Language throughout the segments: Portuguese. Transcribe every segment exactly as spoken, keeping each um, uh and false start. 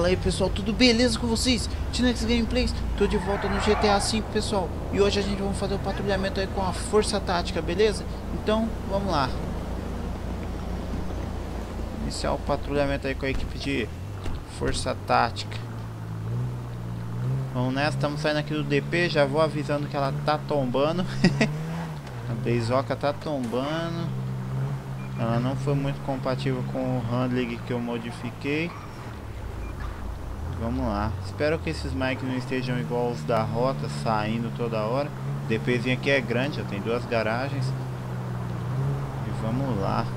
Fala aí pessoal, tudo beleza com vocês? Tinex Gameplays, tô de volta no G T A cinco pessoal. E hoje a gente vai fazer o patrulhamento aí com a Força Tática, beleza? Então, vamos lá. Iniciar o patrulhamento aí com a equipe de Força Tática. Vamos nessa, estamos saindo aqui do D P, já vou avisando que ela tá tombando. A Beisoca tá tombando. Ela não foi muito compatível com o handling que eu modifiquei. Vamos lá. Espero que esses mics não estejam igual os da rota, saindo toda hora. O DPzinho aqui é grande, já tem duas garagens. E vamos lá.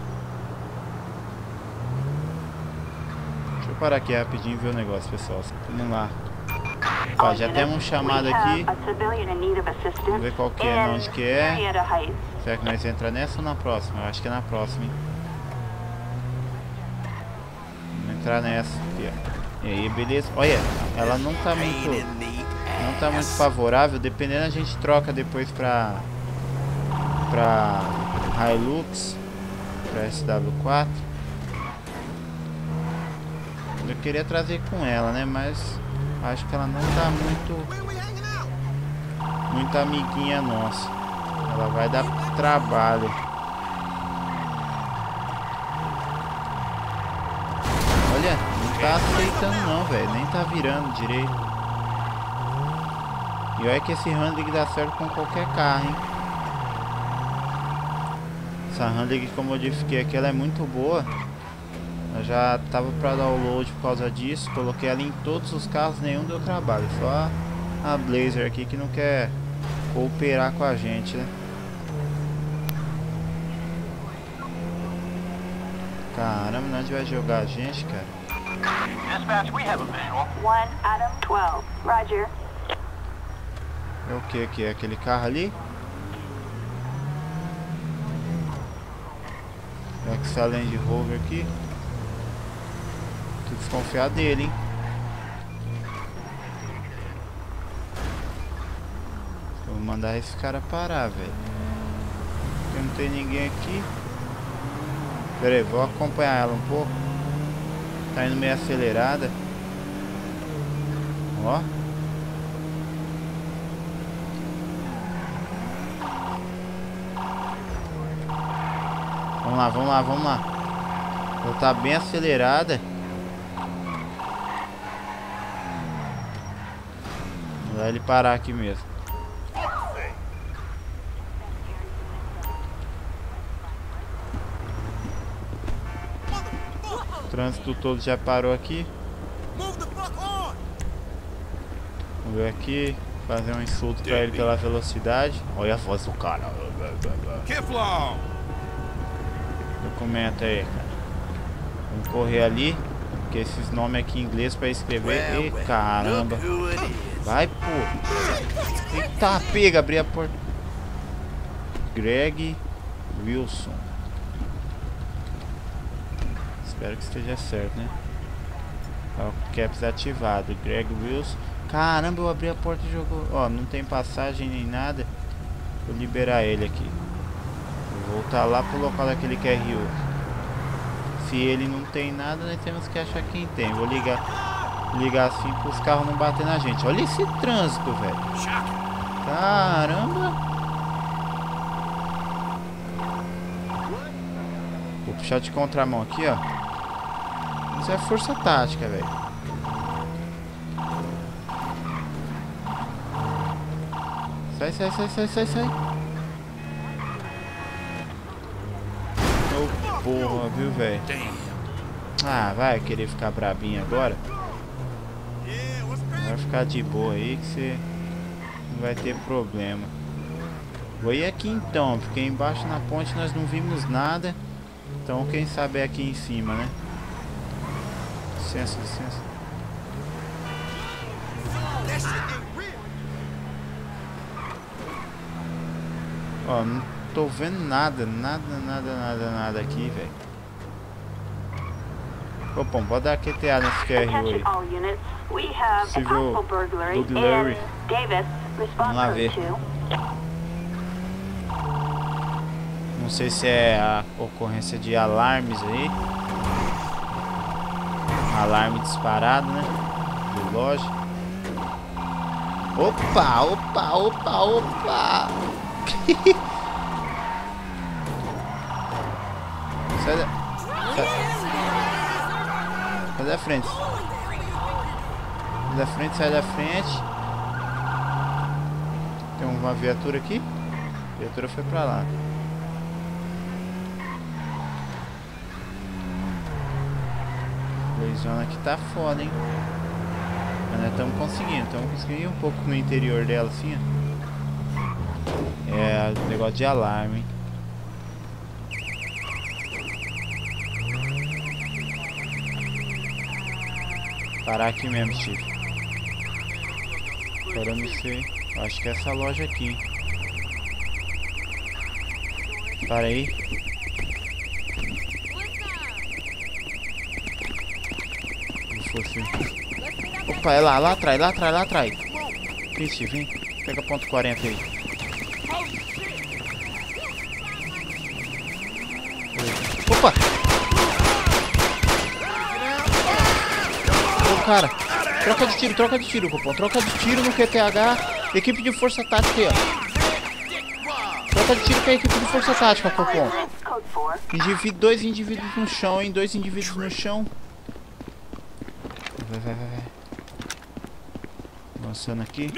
Deixa eu parar aqui rapidinho e ver o negócio, pessoal. Vamos lá. Ó, já temos um chamado aqui. Vamos ver qual que é, onde que é. Será que nós vamos entrar nessa ou na próxima? Eu acho que é na próxima, hein? Vamos entrar nessa aqui, ó. E aí, beleza? Olha, ela não tá muito Não tá muito favorável. Dependendo, a gente troca depois pra Pra Hilux, pra S W quatro. Eu queria trazer com ela, né? Mas acho que ela não tá muito Muito amiguinha nossa. Ela vai dar trabalho. Olha, não tá aceitando não, velho. Nem tá virando direito. E olha que esse handling dá certo com qualquer carro, hein. Essa handling que eu modifiquei aqui, ela é muito boa. Eu já tava pra download por causa disso. Coloquei ela em todos os carros, nenhum deu trabalho. Só a Blazer aqui que não quer cooperar com a gente, né. Caramba, onde vai jogar a gente, cara? Dispatch, we have a visual. One Adam twelve. Roger. É o que que é? Aquele carro ali? É que essa Land Rover aqui. Tem que desconfiar dele, hein? Vou mandar esse cara parar, velho. Porque não tem ninguém aqui. Pera aí, vou acompanhar ela um pouco. Tá indo meio acelerada. Ó. Vamos lá, vamos lá, vamos lá. Ela tá bem acelerada. Vou dar ele parar aqui mesmo. O trânsito todo já parou aqui. Vamos ver aqui. Fazer um insulto pra ele pela velocidade. Olha a voz do cara. Documenta aí, cara. Vamos correr ali. Porque esses nomes aqui em inglês pra escrever. E caramba. Vai, pô. Eita, pega, abri a porta. Greg Wilson. Espero que esteja certo, né? Tá, o caps ativado. Greg Wilson. Caramba, eu abri a porta e jogou. Ó, não tem passagem nem nada. Vou liberar ele aqui. Vou voltar lá pro local daquele Q R U. Se ele não tem nada, nós temos que achar quem tem. Vou ligar Ligar assim para os carros não bater na gente. Olha esse trânsito, velho. Caramba. Vou puxar de contramão aqui, ó. Isso é força tática, velho. Sai, sai, sai, sai, sai, sai. Ô, porra, viu, velho? Ah, vai querer ficar brabinho agora? Vai ficar de boa aí que você não vai ter problema. Vou ir aqui então, porque embaixo na ponte nós não vimos nada. Então quem sabe é aqui em cima, né? Licença, licença. Ó, não tô vendo nada, nada, nada, nada, nada aqui, velho. Ô, pô, pode dar Q T A nesse Q R U aí. Possível burglary. Vamos lá ver. Não sei se é a ocorrência de alarmes aí. Alarme disparado, né? De loja. Opa, opa, opa, opa. Sai da... Sai... Sai da frente. Sai da frente, sai da frente. Tem uma viatura aqui. A viatura foi pra lá. A zona aqui tá foda, hein? Mas nós estamos conseguindo. Estamos conseguindo ir um pouco no interior dela, assim, ó. É, negócio de alarme, hein? Parar aqui mesmo, Steve. Agora eu não sei. Acho que é essa loja aqui, hein? Para aí. Fosse... Opa, é lá, lá atrás, lá atrás, lá atrás. Vem, Steve, vem. Pega ponto quarenta aí. Opa! Ô, cara. Troca de tiro, troca de tiro, Copom. Troca de tiro no Q T H. Equipe de força tática aí, ó. Troca de tiro com a equipe de força tática, Copom. Indivíduo, dois indivíduos no chão, hein? Dois indivíduos no chão. Vai, vai, vai, vai. Avançando aqui.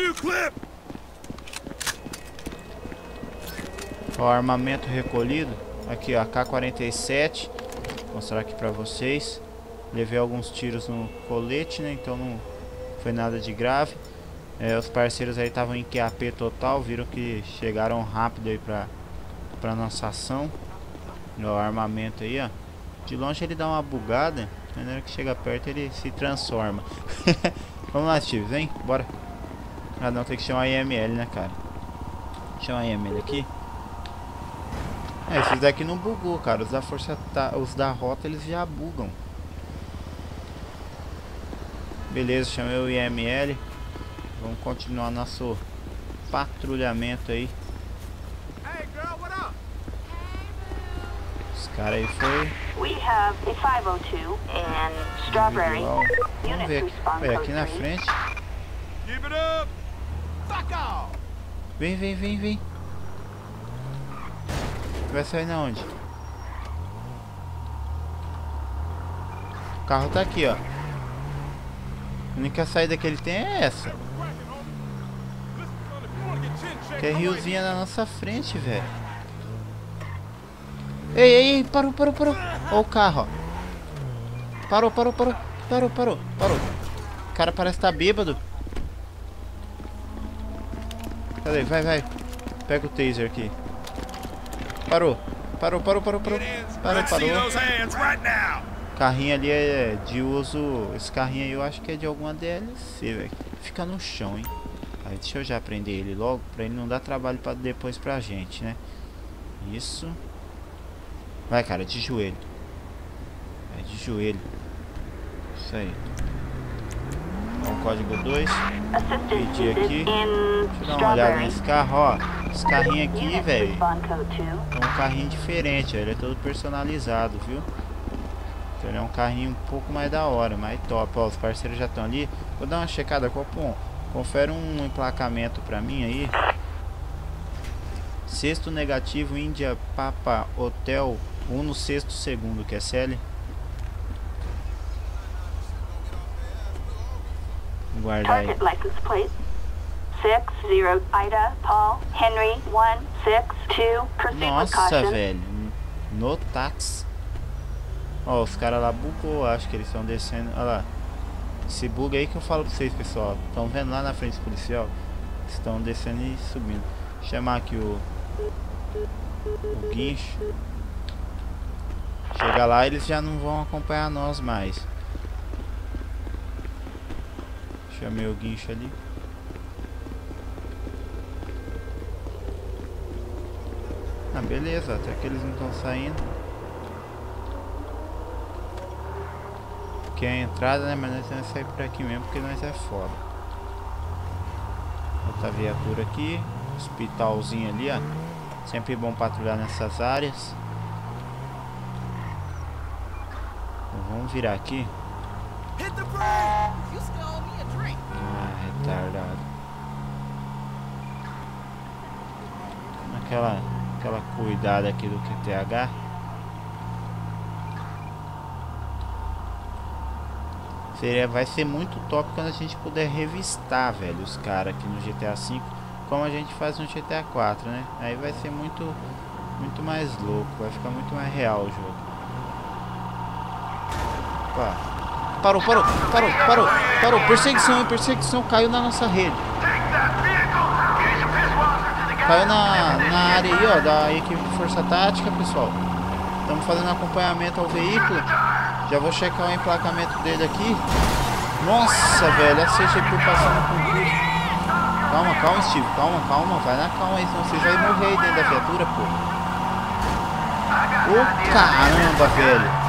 Ó, armamento recolhido. Aqui, ó, A K quarenta e sete. Vou mostrar aqui pra vocês. Levei alguns tiros no colete, né? Então não foi nada de grave. É, os parceiros aí estavam em Q A P total. Viram que chegaram rápido aí pra, pra nossa ação. Ó, o armamento aí, ó. De longe ele dá uma bugada. Mas na hora que chega perto ele se transforma. Vamos lá, Steve, vem, bora. Ah não, tem que chamar I M L, né, cara? Chama I M L aqui. É, esses daqui não bugou, cara. Os da força, tá, os da rota eles já bugam. Beleza, chamei o I M L. Vamos continuar nosso patrulhamento aí. Os caras aí foi. We have a five oh two and Strawberry. Vamos ver aqui. Olha, aqui na frente. Vem, vem, vem, vem. Vai sair na onde? O carro tá aqui, ó. A única saída que ele tem é essa. Que é riozinha na nossa frente, velho. Ei, ei, ei, parou, parou, parou. Ó o carro, ó. Parou, parou, parou. Parou, parou, parou. O cara parece estar bêbado. Cadê? Vai, vai. Pega o taser aqui. Parou. Parou, parou, parou, parou. Parou, parou. O carrinho ali é de uso. Esse carrinho aí eu acho que é de alguma D L C, velho. Fica no chão, hein. Aí deixa eu já prender ele logo, pra ele não dar trabalho pra depois pra gente, né. Isso. Vai, cara, de joelho. Vai de joelho. Isso aí. Ó, o código dois. Pedir aqui. Deixa eu dar uma olhada nesse carro, ó. Esse carrinho aqui, velho. É um carrinho diferente, ó. Ele é todo personalizado, viu? Então ele é um carrinho um pouco mais da hora, mais top. Ó, os parceiros já estão ali. Vou dar uma checada, Copom. Confere um emplacamento pra mim aí. Sexto negativo, Índia, Papa, Hotel, um no sexto segundo, que é C L. Guardar aí. Nossa, velho. No táxi. Ó, os caras lá bugou, acho que eles estão descendo. Olha lá. Esse bug aí que eu falo pra vocês, pessoal. Estão vendo lá na frente do policial? Estão descendo e subindo. Vou chamar aqui o o guincho. Chega lá, eles já não vão acompanhar nós mais. Chamei o guincho ali. Ah, beleza, até que eles não estão saindo. Aqui é a entrada, né? Mas nós temos que sair por aqui mesmo, porque nós é foda. Outra viatura aqui. Hospitalzinho ali, ó. Sempre bom patrulhar nessas áreas. Então, vamos virar aqui. Ah, retardado. Aquela, aquela cuidada aqui do Q T H. Seria, vai ser muito top quando a gente puder revistar, velho, os caras aqui no G T A cinco, como a gente faz no G T A quatro, né? Aí vai ser muito, muito mais louco, vai ficar muito mais real o jogo. Opa. Parou, parou, parou, parou, parou. Perseguição, perseguição, caiu na nossa rede. Caiu na, na área aí, ó, da equipe de força tática, pessoal. Estamos fazendo acompanhamento ao veículo. Já vou checar o emplacamento dele aqui. Nossa, velho, a C G P passando com tudo. Calma, calma, Steve, calma, calma. Vai na calma aí, senão vocês vão morrer aí dentro da viatura, pô. Ô, caramba, velho.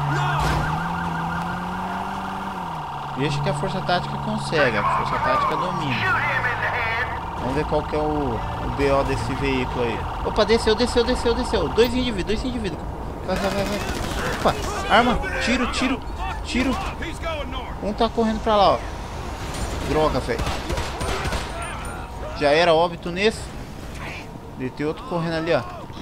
Deixa que a força tática consegue, a força tática domina. Vamos ver qual que é o, o B O desse veículo aí. Opa, desceu, desceu, desceu, desceu. Dois indivíduos, dois indivíduos. Vai, vai, vai, vai. Opa, arma, tiro, tiro, tiro. Um tá correndo pra lá, ó. Droga, velho. Já era óbito nesse. E tem outro correndo ali, ó.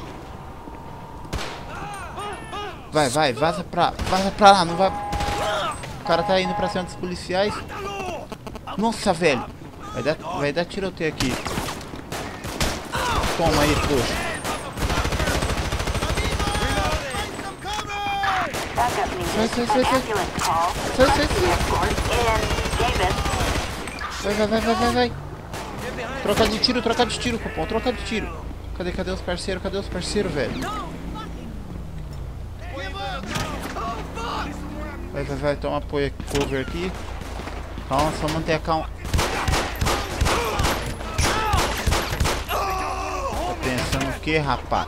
Vai, vai, vaza pra, vaza pra lá, não vai... O cara tá indo pra cima dos policiais. Nossa, velho. Vai dar, vai dar tiroteio aqui. Toma aí, poxa. Sai, sai, sai, sai. Sai, sai, sai. Vai, vai, vai, vai, vai, vai. Troca de tiro, troca de tiro, cupom. Troca de tiro. Cadê, cadê os parceiros? Cadê os parceiros, velho? Vai, vai, vai, toma apoio aqui, cover aqui. Calma, só manter a calma. Tá pensando o que, rapaz?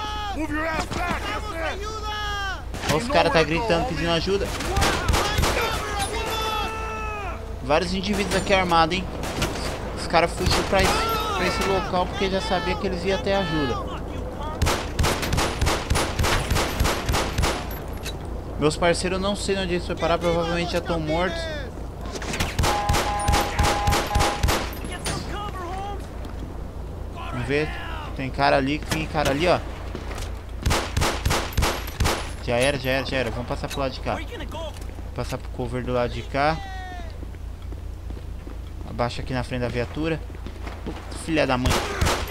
Olha os caras tá gritando, pedindo ajuda. Vários indivíduos aqui armados, hein? Os caras fugiram pra esse, pra esse local porque já sabia que eles iam ter ajuda. Meus parceiros, eu não sei onde eles foram parar, provavelmente já estão mortos. Vamos ver. Tem cara ali, tem cara ali, ó. Já era, já era, já era. Vamos passar pro lado de cá. Passar pro cover do lado de cá. Abaixa aqui na frente da viatura. Puta, filha da mãe.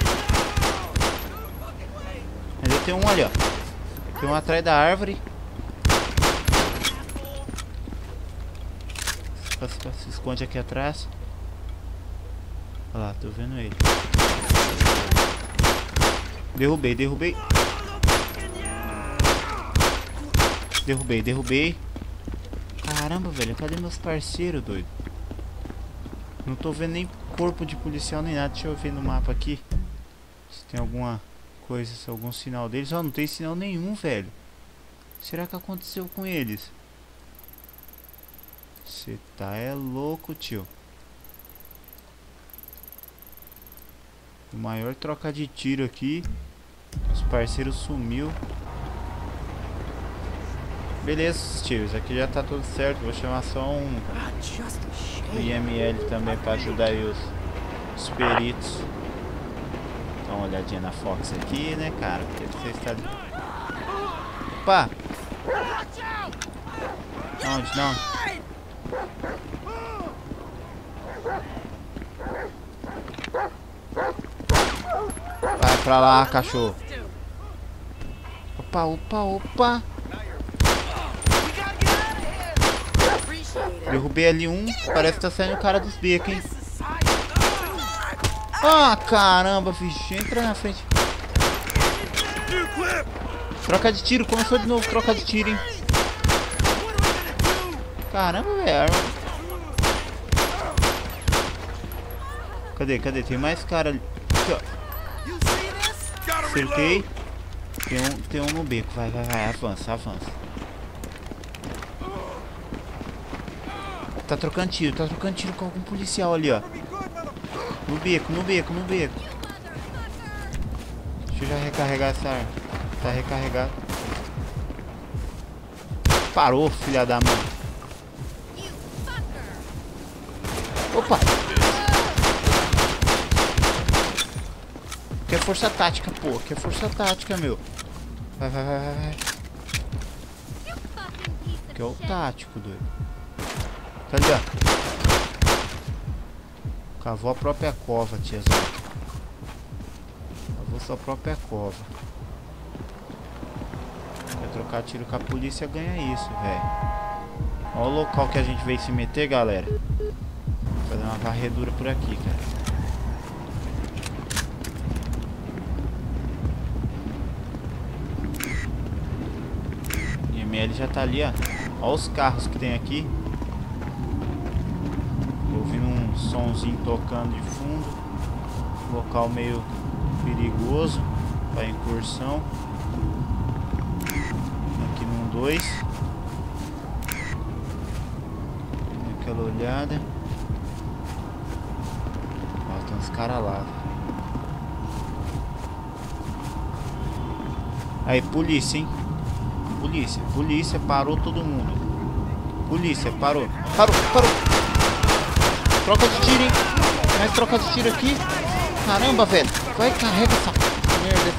Ainda tem um ali, ó. Tem um atrás da árvore. Se esconde aqui atrás. Olha lá, tô vendo ele. Derrubei, derrubei. Derrubei, derrubei. Caramba, velho, cadê meus parceiros, doido? Não tô vendo nem corpo de policial nem nada. Deixa eu ver no mapa aqui se tem alguma coisa, se algum sinal deles. Ó, oh, não tem sinal nenhum, velho. Será que aconteceu com eles? Você tá é louco, tio. O maior troca de tiro aqui. Os parceiros sumiu. Beleza, tios. Aqui já tá tudo certo. Vou chamar só um I M L também pra ajudar aí os, os peritos. Dá uma olhadinha na Fox aqui, né, cara? Porque você está... Opa! Onde? Não. Vai pra lá, cachorro. Opa, opa, opa. Derrubei ali um. Parece que tá saindo o cara dos becos, hein? Ah, caramba, bicho. Entra na frente. Troca de tiro. Começou de novo. Troca de tiro, hein? Caramba, velho. Cadê, cadê? Tem mais cara ali. Aqui, ó. Acertei. Tem um, tem um no beco. Vai, vai, vai. Avança, avança. Tá trocando tiro. Tá trocando tiro com algum policial ali, ó. No beco, no beco, no beco. Deixa eu já recarregar essa arma. Tá recarregado. Parou, filha da mãe. Opa! Que é força tática, pô. Que é força tática, meu. Vai, vai, vai, vai, vai. Que é o tático, doido. Tá ali, ó. Cavou a própria cova, tiazão. Cavou sua própria cova. Quer trocar tiro com a polícia, ganha isso, velho. Olha o local que a gente veio se meter, galera. Vou fazer uma varredura por aqui, cara. Ele já tá ali, ó. Olha os carros que tem aqui. Tô ouvindo um sonzinho tocando de fundo. Local meio perigoso para incursão. Aqui num dois. Aquela olhada. Ó, tem uns caras lá. Aí, polícia, hein? Polícia, polícia, parou todo mundo. Polícia, parou. Parou, parou. Troca de tiro, hein? Mais troca de tiro aqui. Caramba, velho. Vai, carrega essa merda.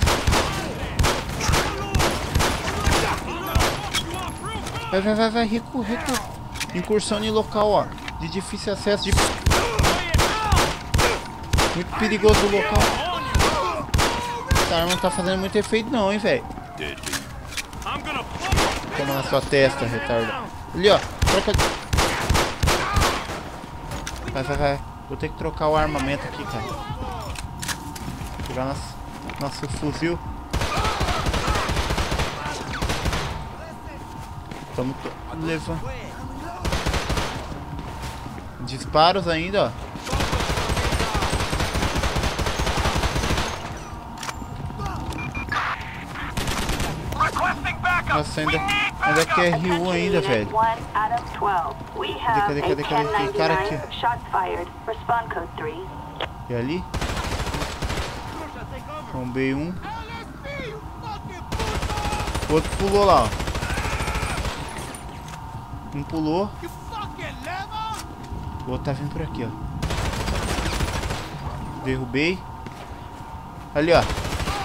Vai, vai, vai, vai. Recu, recu. Incursão em local, ó. De difícil acesso. De... Muito perigoso o local. Essa arma não tá fazendo muito efeito não, hein, velho. Toma na sua testa, retardo. Ali, ó. Troca de... Vai, vai, vai. Vou ter que trocar o armamento aqui, cara. Vou pegar nosso, nosso fuzil. Estamos levando. Disparos ainda, ó. Nossa, ainda, ainda que é R U ainda, velho. Cadê, cadê, cadê, cadê? Tem cara aqui. E ali? Tombei um. O outro pulou lá, ó. Um pulou. O outro tá vindo por aqui, ó. Derrubei. Ali, ó.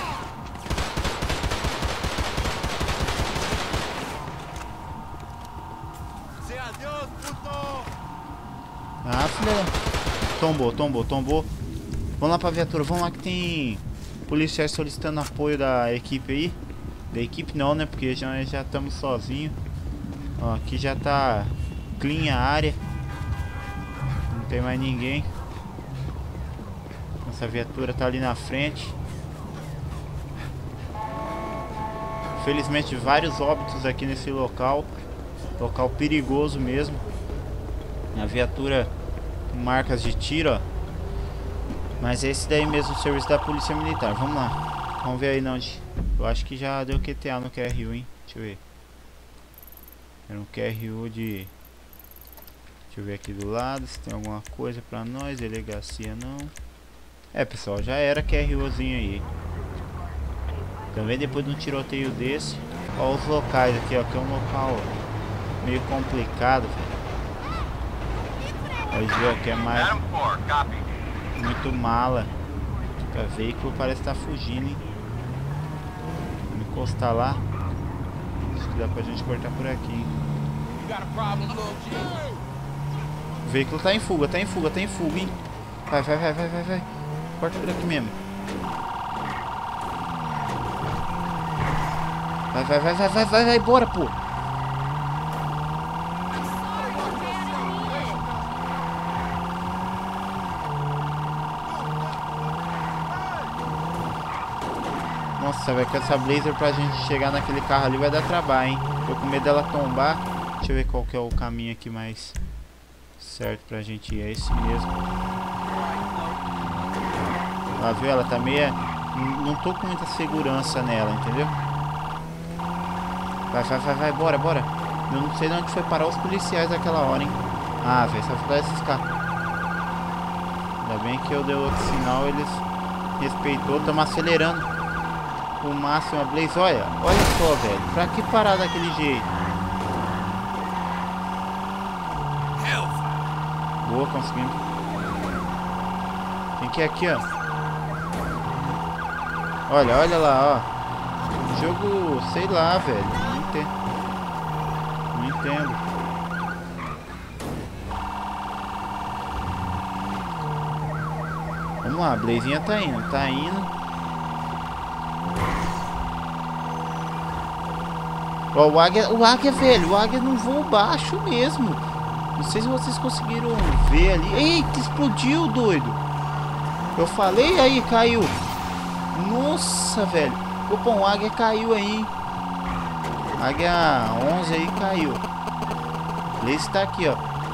Ah, filha. Tombou, tombou, tombou. Vamos lá pra viatura, vamos lá que tem policiais solicitando apoio da equipe aí. Da equipe não, né? Porque já já estamos sozinhos. Ó, aqui já tá clean a área. Não tem mais ninguém. Essa viatura tá ali na frente. Infelizmente vários óbitos aqui nesse local. Local perigoso mesmo. A viatura com marcas de tiro, ó. Mas esse daí mesmo, o serviço da polícia militar. Vamos lá. Vamos ver aí não onde. Eu acho que já deu Q T A no Q R U, hein. Deixa eu ver. Era um Q R U de... Deixa eu ver aqui do lado se tem alguma coisa pra nós. Delegacia não. É, pessoal, já era Q R Uzinho aí. Também depois de um tiroteio desse. Ó os locais aqui, ó. Que é um local meio complicado, velho. Pode ver que é mais muito mala. O veículo parece estar tá fugindo, hein? Vamos encostar lá. Acho que dá pra gente cortar por aqui, hein? O veículo tá em fuga, tá em fuga, tá em fuga, hein? Vai, vai, vai, vai, vai, vai. Corta por aqui mesmo. Vai, vai, vai, vai, vai, vai, vai, bora, pô. Nossa, velho, com essa Blazer pra gente chegar naquele carro ali vai dar trabalho, hein? Tô com medo dela tombar. Deixa eu ver qual que é o caminho aqui mais certo pra gente ir. É esse mesmo. Lá, viu? Ela tá meio... Não tô com muita segurança nela, entendeu? Vai, vai, vai, vai, bora, bora. Eu não sei de onde foi parar os policiais naquela hora, hein? Ah, velho, só foi dar esses carros. Ainda bem que eu dei outro sinal, eles respeitou. Tamo acelerando o máximo a Blaze. Olha, olha só, velho. Pra que parar daquele jeito? Boa, conseguimos. aqui, aqui, ó. Olha, olha lá, ó. Jogo, sei lá, velho. Não entendo. Não entendo. Vamos lá, a Blazinha tá indo, tá indo. Ó, o Águia, o Águia, velho, o Águia não voa baixo mesmo. Não sei se vocês conseguiram ver ali. Eita, explodiu, doido. Eu falei, aí, caiu. Nossa, velho. Opa, um Águia caiu aí. Águia onze aí caiu. Esse tá aqui, ó.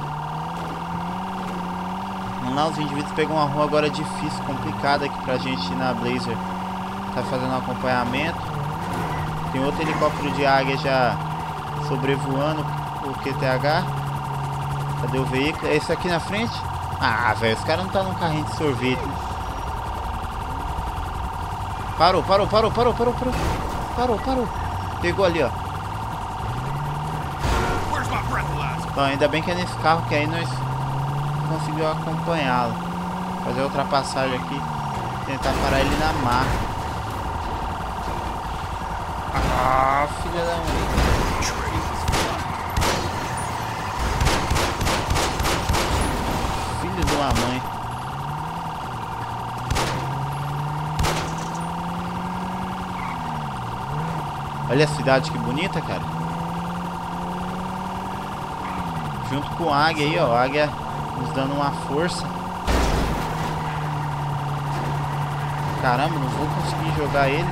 Vamos lá, os indivíduos pegam uma rua agora difícil, complicada aqui pra gente ir na Blazer. Tá fazendo um acompanhamento. Tem outro helicóptero de águia já sobrevoando o Q T H. Cadê o veículo? É esse aqui na frente? Ah, velho, os caras não tá num carrinho de sorvete. Parou, parou, parou, parou, parou, parou. Parou, parou. Pegou ali, ó. Então, ainda bem que é nesse carro que aí nós conseguimos acompanhá-lo. Fazer a ultrapassagem aqui. Tentar parar ele na marca. Ah, filha da mãe. Filho de uma mãe. Olha a cidade que bonita, cara. Junto com o Águia aí, ó. O Águia nos dando uma força. Caramba, não vou conseguir jogar ele.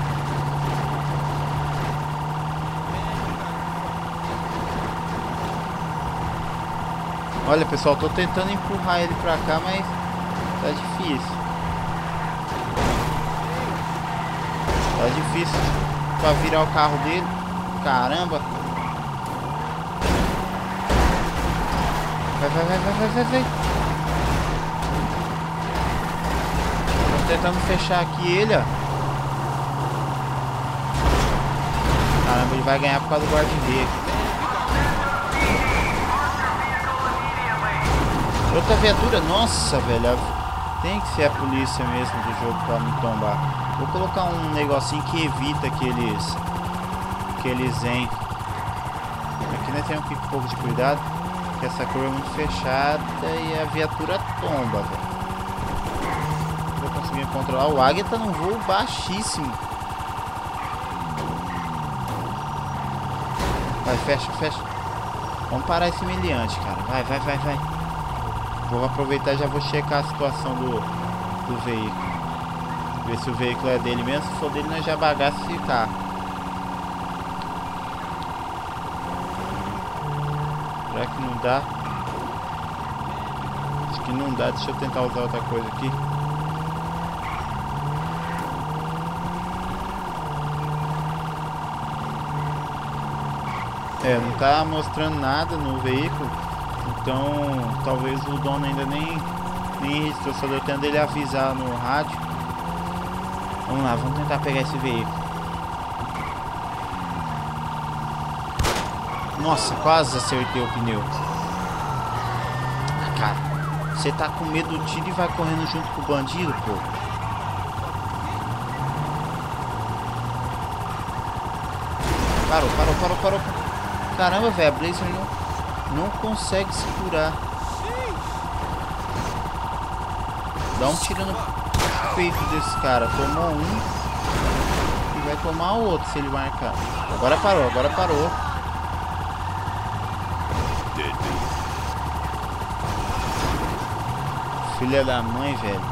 Olha, pessoal, tô tentando empurrar ele pra cá, mas tá difícil. Tá difícil pra virar o carro dele. Caramba. Vai, vai, vai, vai, vai, vai, vai. Tô tentando fechar aqui ele, ó. Caramba, ele vai ganhar por causa do guarda-reio. Outra viatura, nossa, velho. Tem que ser a polícia mesmo do jogo pra me tombar. Vou colocar um negocinho que evita que eles que eles entrem. Aqui nós temos que ir com um pouco de cuidado, porque essa curva é muito fechada e a viatura tomba, velho. Vou conseguir controlar. O Águia tá num voo baixíssimo. Vai, fecha, fecha. Vamos parar esse meliante, cara. Vai, vai, vai, vai. Vou aproveitar e já vou checar a situação do, do veículo. Ver se o veículo é dele mesmo. Se for dele, nós já bagaça esse carro. Será que não dá? Acho que não dá. Deixa eu tentar usar outra coisa aqui. É, não tá mostrando nada no veículo. Então, talvez o dono ainda nem, nem registrou. Só deu tempo dele avisar no rádio. Vamos lá, vamos tentar pegar esse veículo. Nossa, quase acertei o pneu. Ah, cara, você tá com medo do tiro e vai correndo junto com o bandido, pô. Parou, parou, parou, parou. Caramba, velho, a Blazer não, não consegue segurar. Dá um tiro no peito desse cara. Tomou um e vai tomar o outro se ele marcar. Agora parou, agora parou. Filha da mãe, velho.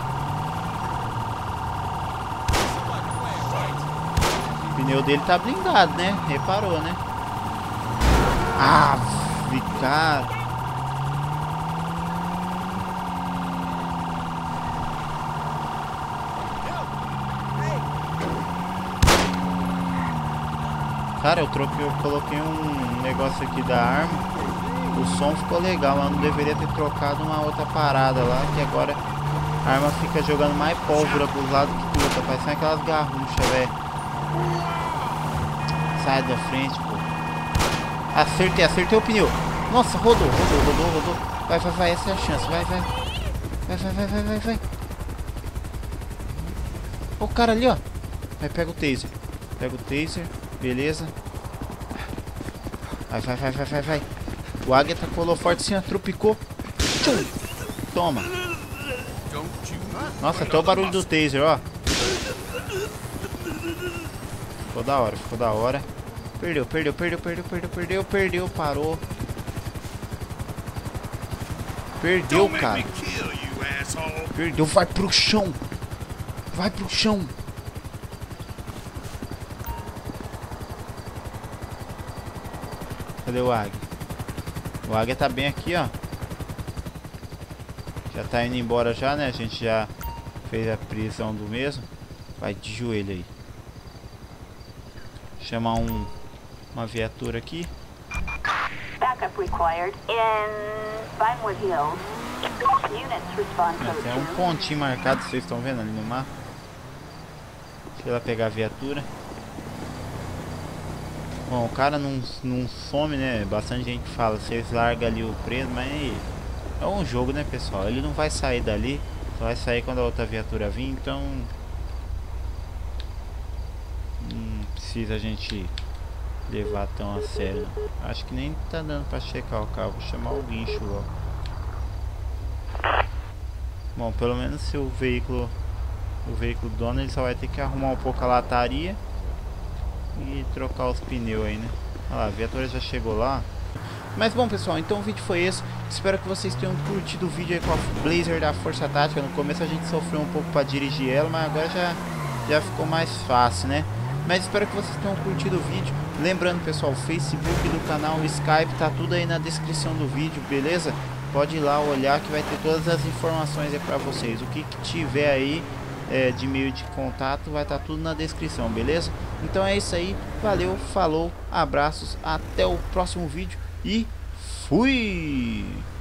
O pneu dele tá blindado, né? Reparou, né? Ah, cara. Cara, eu troquei, eu coloquei um negócio aqui da arma. O som ficou legal, mas não deveria ter trocado uma outra parada lá, que agora a arma fica jogando mais pólvora pros lados que tudo. Tá parecendo aquelas garruchas, velho. Sai da frente, pô. Acertei, acertei o pneu. Nossa, rodou, rodou, rodou, rodou. Vai, vai, vai, essa é a chance. Vai, vai. Vai, vai, vai, vai, vai, vai. Ó o cara ali, ó. Vai, pega o taser. Pega o taser. Beleza. Vai, vai, vai, vai, vai, vai. O águia tá colou forte assim, ó. Tropicou. Tchum. Toma. Nossa, até o barulho do taser, ó. Ficou da hora, ficou da hora. Perdeu, perdeu, perdeu, perdeu, perdeu, perdeu, perdeu, parou. Perdeu, cara. Perdeu, vai pro chão. Vai pro chão. Cadê o águia? O águia tá bem aqui, ó. Já tá indo embora já, né? A gente já fez a prisão do mesmo. Vai de joelho aí. Chamar um, uma viatura aqui. Backup required in Vinewood Hills. Units respond code Tem um pontinho marcado, vocês estão vendo ali no mapa. Deixa ela pegar a viatura. Bom, o cara não, não some, né? Bastante gente fala, vocês largam ali o preso, mas é um jogo, né, pessoal? Ele não vai sair dali, só vai sair quando a outra viatura vir, então não precisa a gente levar tão a sério. Acho que nem tá dando pra checar o carro, vou chamar o guincho logo. Bom, pelo menos se o veículo o veículo dono, ele só vai ter que arrumar um pouco a lataria e trocar os pneus aí, né? Olha lá, a viatura já chegou lá. Mas bom, pessoal, então o vídeo foi esse. Espero que vocês tenham curtido o vídeo aí com a Blazer da Força Tática. No começo a gente sofreu um pouco para dirigir ela, mas agora já, já ficou mais fácil, né? Mas espero que vocês tenham curtido o vídeo. Lembrando, pessoal, o Facebook do canal, o Skype, tá tudo aí na descrição do vídeo, beleza? Pode ir lá olhar que vai ter todas as informações aí para vocês. O que, que tiver aí é, de meio de contato vai estar tá tudo na descrição, beleza? Então é isso aí, valeu, falou, abraços, até o próximo vídeo e fui!